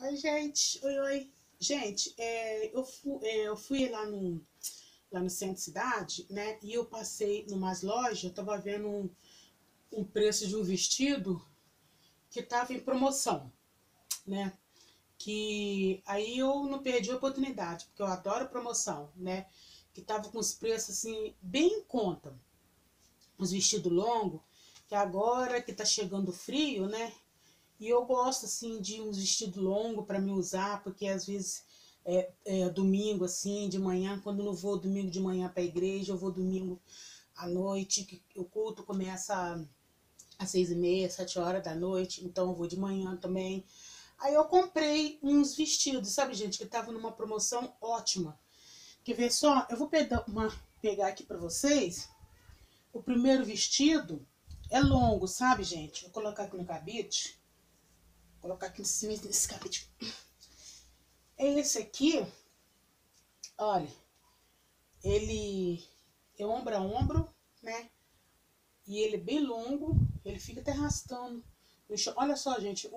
Oi, gente. Oi, oi. Gente, eu fui lá no centro de cidade, né? E eu passei numas lojas, eu tava vendo um preço de um vestido que tava em promoção, né? Que aí eu não perdi a oportunidade, porque eu adoro promoção, né? Que tava com os preços assim, bem em conta. Uns vestidos longos, que agora que tá chegando o frio, né? E eu gosto, assim, de um vestido longo para me usar, porque às vezes domingo, assim, de manhã, quando eu não vou domingo de manhã para a igreja, eu vou domingo à noite, que o culto começa às 6h30, 7 horas da noite, então eu vou de manhã também. Aí eu comprei uns vestidos, sabe, gente, que tava numa promoção ótima. Quer ver só? Eu vou pegar aqui para vocês. O primeiro vestido é longo, sabe, gente? Vou colocar aqui no cabide. Colocar aqui em cima desse cabide. Esse aqui, olha, ele é ombro a ombro, né? E ele é bem longo, ele fica até arrastando. Olha só, gente,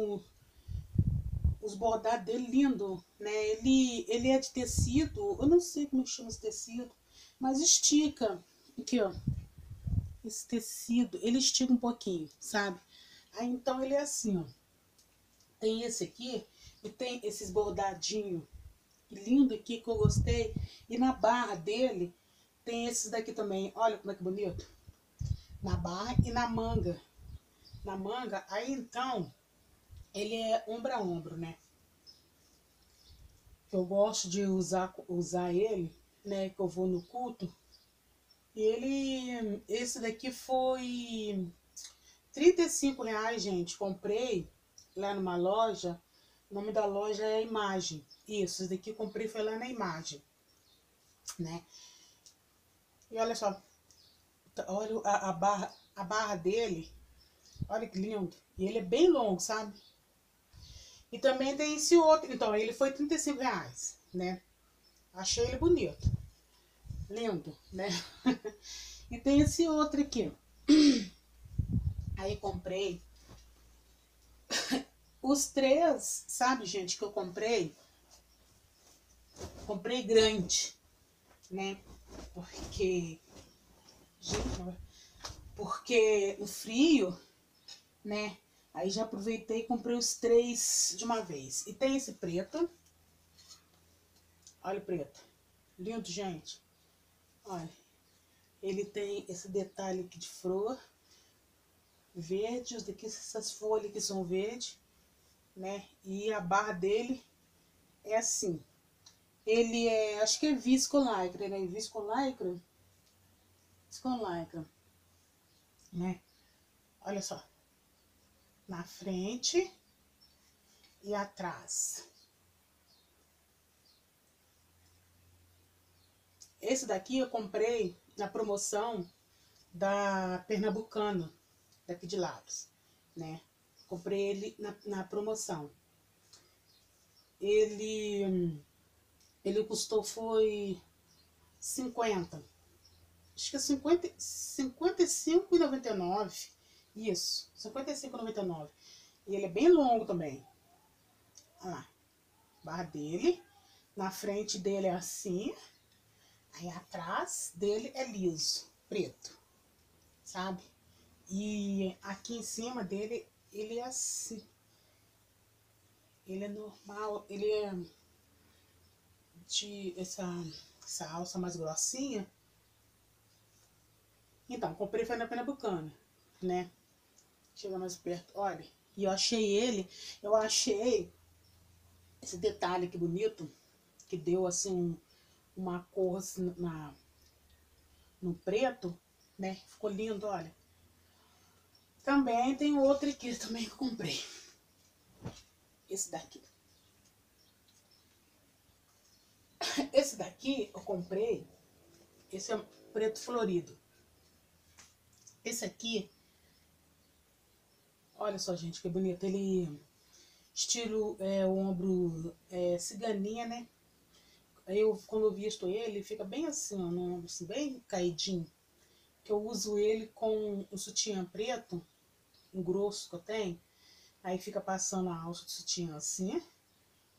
os bordados dele lindo, né? Ele é de tecido, eu não sei como chama esse tecido, mas estica. Aqui, ó, esse tecido, ele estica um pouquinho, sabe? Aí então ele é assim, ó. Tem esse aqui e tem esses bordadinhos lindo aqui que eu gostei. E na barra dele tem esses daqui também. Olha como é que bonito. Na barra e na manga. Na manga, aí então, ele é ombro a ombro, né? Eu gosto de usar ele, né? Que eu vou no culto. E esse daqui foi R$ 35, gente. Comprei lá numa loja. O nome da loja é Imagem. Isso, esse daqui eu comprei foi lá na Imagem, né? E olha só, olha a barra dele, olha que lindo. E ele é bem longo, sabe? E também tem esse outro, então ele foi R$ 35, né? Achei ele bonito, lindo, né? E tem esse outro aqui. Aí comprei os três, sabe, gente, que eu comprei grande, né? Porque, gente, porque o frio, né? Aí já aproveitei e comprei os três de uma vez. E tem esse preto. Olha o preto. Lindo, gente. Olha. Ele tem esse detalhe aqui de flor. Verde. Daqui, essas folhas que são verdes, né? E a barra dele é assim. Ele é, acho que é viscolaicra, né? Viscolaicra. Viscolaicra. Né? Olha só. Na frente e atrás. Esse daqui eu comprei na promoção da Pernambucano, daqui de Lavras, né? Comprei ele na promoção. Ele custou, foi 50. Acho que é 55,99. Isso, 55,99. E ele é bem longo também. Olha lá, barra dele. Na frente dele é assim. Aí atrás dele é liso, preto, sabe? E aqui em cima dele, ele é assim. Ele é normal, ele é de essa alça mais grossinha. Então, comprei foi na Pernambucana, né? Chega mais perto, olha. E eu achei esse detalhe aqui bonito, que deu assim uma cor assim, no preto, né? Ficou lindo, olha. Também tem outro aqui também que eu comprei. Esse daqui. Esse daqui eu comprei, esse é um preto florido. Esse aqui, olha só, gente, que bonito. Ele, estilo o ombro ciganinha, né? Aí quando eu visto ele fica bem assim, ó, no ombro, assim, bem caidinho. Que eu uso ele com o sutiã preto, um grosso que eu tenho. Aí fica passando a alça do sutiã assim,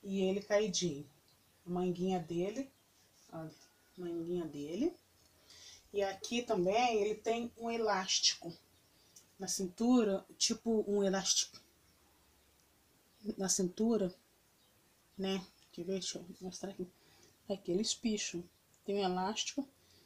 e ele caidinho. A manguinha dele, olha, a manguinha dele. E aqui também ele tem um elástico na cintura, tipo um elástico na cintura, né? Deixa eu mostrar aqui. Aqui eles picham. Tem um elástico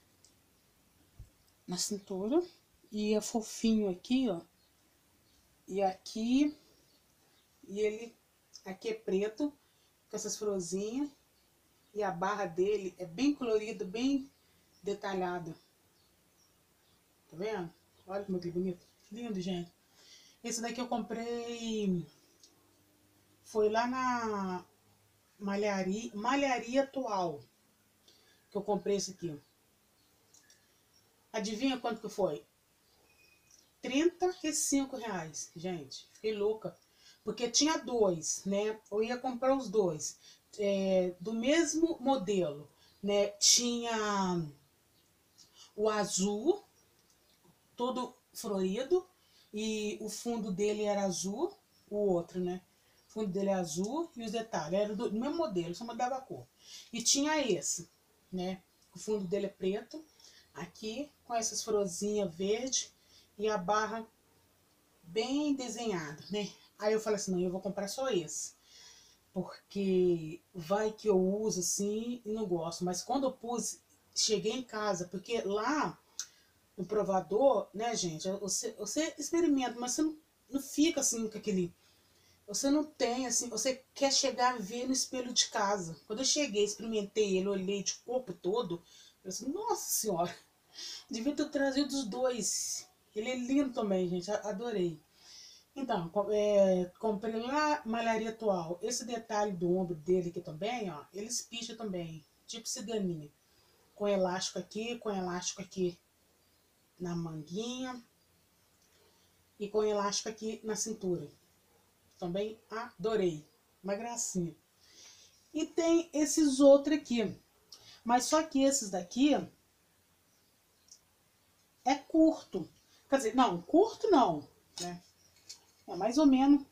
na cintura e é fofinho aqui, ó. E aqui, e ele aqui é preto, com essas florzinhas. E a barra dele é bem colorida, bem detalhada. Tá vendo? Olha como é que bonito. Lindo, gente. Esse daqui eu comprei... Foi lá na Malharia Atual. Que eu comprei esse aqui. Adivinha quanto que foi? R$35, gente. Fiquei louca. Porque tinha dois, né? Eu ia comprar os dois. Do mesmo modelo, né? Tinha o azul, todo florido. E o fundo dele era azul. O outro, né? O fundo dele é azul e os detalhes. Era do mesmo modelo, só mudava a cor. E tinha esse, né? O fundo dele é preto. Aqui, com essas florzinhas verde. E a barra bem desenhada, né? Aí eu falei assim, não, eu vou comprar só esse. Porque vai que eu uso assim e não gosto. Mas quando eu pus, cheguei em casa, porque lá no provador, né, gente, você experimenta, mas você não fica assim com aquele... Você não tem, assim, você quer chegar a ver no espelho de casa. Quando eu cheguei, experimentei ele, olhei de corpo todo, eu assim, nossa senhora, devia ter trazido os dois. Ele é lindo também, gente, adorei. Então, comprei lá Malharia Atual. Esse detalhe do ombro dele aqui também, ó, eles picham também, tipo ciganinha. Com elástico aqui na manguinha e com elástico aqui na cintura. Também adorei, uma gracinha. E tem esses outros aqui, mas só que esses daqui é curto. Quer dizer, não, curto não, né? É mais ou menos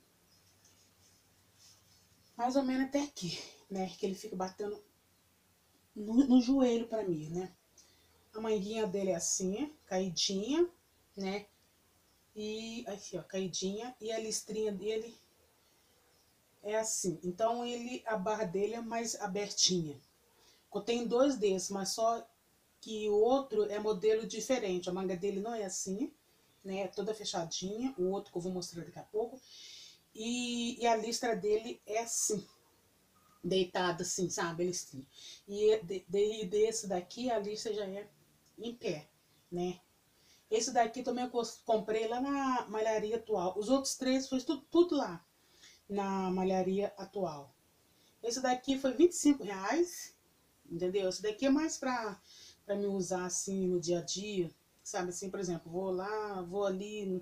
até aqui, né? Que ele fica batendo no joelho pra mim, né? A manguinha dele é assim, caidinha, né? E aqui, ó, caidinha. E a listrinha dele é assim. Então, a barra dele é mais abertinha. Eu tenho dois desses, mas só que o outro é modelo diferente. A manga dele não é assim, né? É toda fechadinha. O outro que eu vou mostrar daqui a pouco. E a listra dele é assim, deitada assim, sabe? Listinha. E desse daqui a listra já é em pé, né? Esse daqui também eu comprei lá na Malharia Atual. Os outros três foi tudo lá na Malharia Atual. Esse daqui foi R$25, entendeu? Esse daqui é mais pra me usar assim no dia a dia, sabe? Assim, por exemplo, vou ali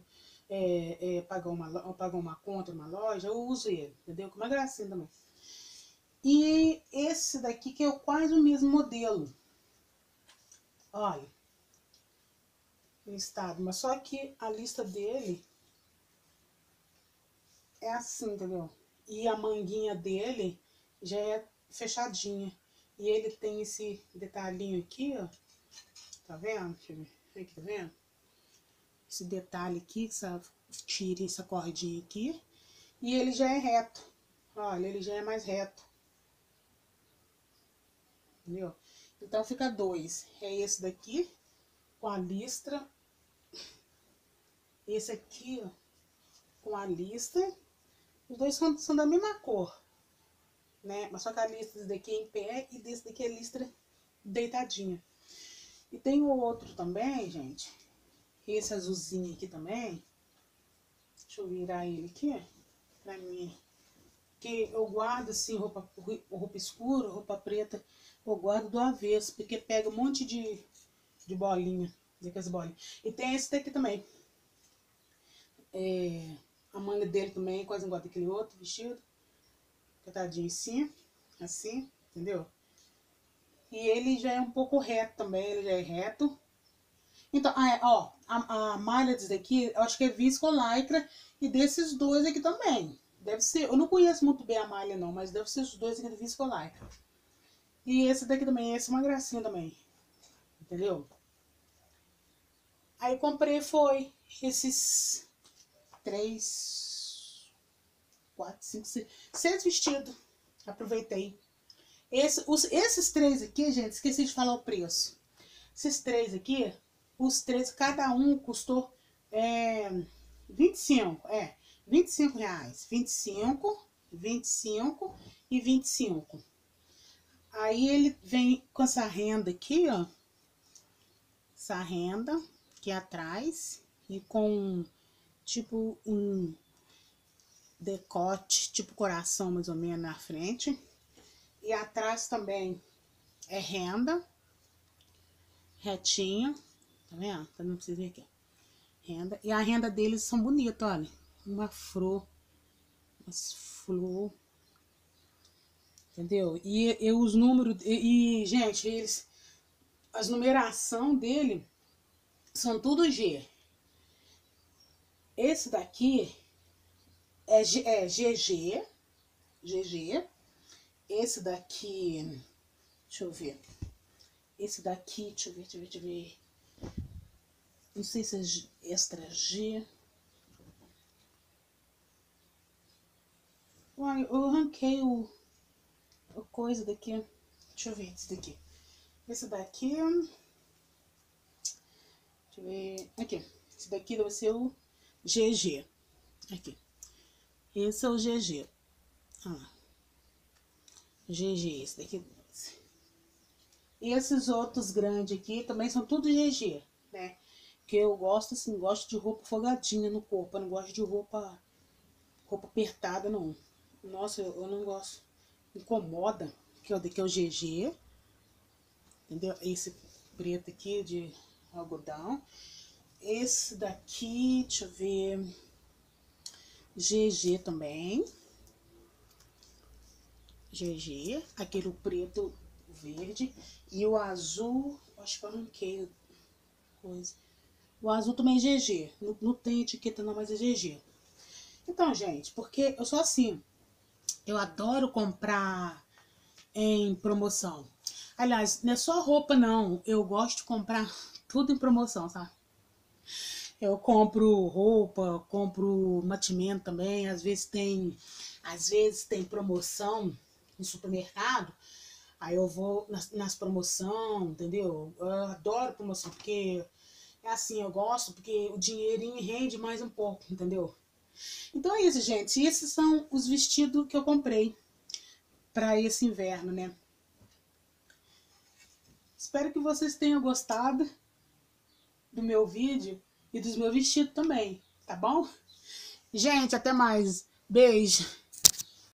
pagar uma conta numa loja, eu uso ele, entendeu? Com uma gracinha também. E esse daqui que é quase o mesmo modelo. Olha, listado, mas só que a lista dele é assim, entendeu? E a manguinha dele já é fechadinha. E ele tem esse detalhinho aqui, ó. Tá vendo? Deixa eu ver. Aqui, tá vendo? Esse detalhe aqui, tire essa cordinha aqui. E ele já é reto. Olha, ele já é mais reto. Entendeu? Então fica dois. É esse daqui, com a listra. Esse aqui, ó, com a listra. Os dois são da mesma cor, né? Mas só que a listra desse daqui é em pé e desse daqui é listra deitadinha. E tem o outro também, gente. Esse azulzinho aqui também. Deixa eu virar ele aqui, pra mim. Que eu guardo assim, roupa escura, roupa preta. Eu guardo do avesso, porque pega um monte de bolinha. Daquelas bolinhas. E tem esse daqui também. A manga dele também, quase igual daquele outro vestido. Cortadinho em cima, assim, entendeu? E ele já é um pouco reto também, ele já é reto. Então, ó, a malha desse daqui, eu acho que é visco lycra e desses dois aqui também. Deve ser, eu não conheço muito bem a malha não, mas deve ser os dois aqui da Viscoline. E esse daqui também, esse é uma gracinha também. Entendeu? Aí comprei foi esses 3, 4, 5, 6 vestidos. Aproveitei. Esses 3 aqui, gente, esqueci de falar o preço. Esses 3 aqui, os 3, cada um custou 25, R$25. 25, 25 e 25. Aí ele vem com essa renda aqui, ó. Essa renda aqui atrás. E com tipo um decote, tipo coração mais ou menos na frente. E atrás também é renda. Retinha. Tá vendo? Não precisa ver aqui. Renda. E a renda deles são bonitas, olha. Uma flor. Umas flor. Entendeu? E os números. Gente, eles. As numeração dele são tudo G. Esse daqui é GG. GG. Esse daqui. Deixa eu ver. Esse daqui, deixa eu ver. Não sei se é extra G. Uai, eu arranquei a coisa daqui. Deixa eu ver esse daqui. Esse daqui. Deixa eu ver. Aqui. Esse daqui deve ser o GG. Aqui. Esse é o GG. GG, esse daqui. E esses outros grandes aqui também são tudo GG, né? Porque eu gosto, assim, gosto de roupa folgadinha no corpo. Eu não gosto de roupa apertada, não. Nossa, eu não gosto. Incomoda. Que é o GG. Entendeu? Esse preto aqui de algodão. Esse daqui, deixa eu ver. GG também. GG. Aquele preto verde. E o azul, acho que eu arranquei coisa. O azul também é GG. Não tem etiqueta não, mas é GG. Então, gente, porque eu sou assim. Eu adoro comprar em promoção. Aliás, não é só roupa não. Eu gosto de comprar tudo em promoção, sabe? Eu compro roupa, compro mantimento também. Às vezes tem promoção no supermercado. Aí eu vou nas promoções, entendeu? Eu adoro promoção, porque é assim, eu gosto, porque o dinheirinho rende mais um pouco, entendeu? Então é isso, gente. Esses são os vestidos que eu comprei para esse inverno, né? Espero que vocês tenham gostado do meu vídeo e dos meus vestidos também, tá bom? Gente, até mais. Beijo!